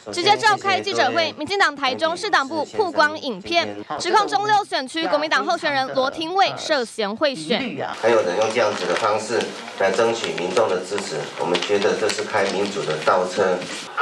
直接召开记者会，民进党台中市党部曝光影片，指控中6选区国民党候选人罗廷蔚涉嫌贿选。 还有人用这样子的方式来争取民众的支持，我们觉得这是开民主的倒车。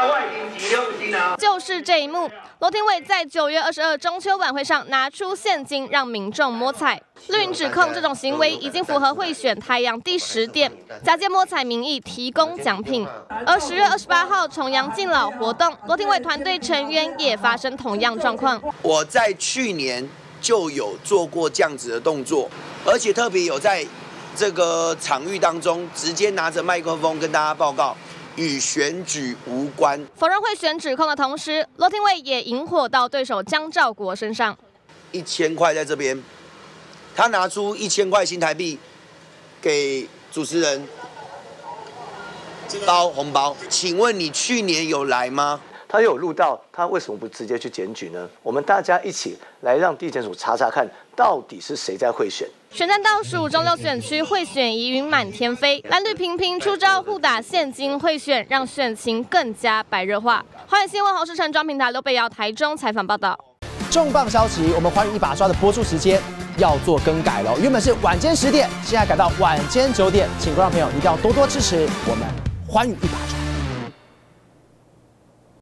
就是这一幕，罗廷蔚在9月22中秋晚会上拿出现金让民众摸彩。绿营指控这种行为已经符合贿选太阳第10点，假借摸彩名义提供奖品。而10月28号重阳敬老活动，罗廷蔚团队成员也发生同样状况。 我在去年就有做过这样子的动作，而且特别有在这个场域当中直接拿着麦克风跟大家报告，与选举无关。 否认贿选指控的同时，罗廷蔚也引火到对手江兆国身上。 1000块在这边，他拿出1000块新台币给主持人包红包。请问你去年有来吗？ 他有录到，他为什么不直接去检举呢？我们大家一起来让地检署查查看，到底是谁在贿选。 选战倒数，中6选区贿选疑云满天飞，蓝绿频频出招互打现金贿选，让选情更加白热化。华远新闻侯世成、庄平台、刘北瑶台中采访报道。 重磅消息，我们寰宇一把抓的播出时间要做更改了，原本是晚间10点，现在改到晚间9点，请观众朋友一定要多多支持我们寰宇一把抓。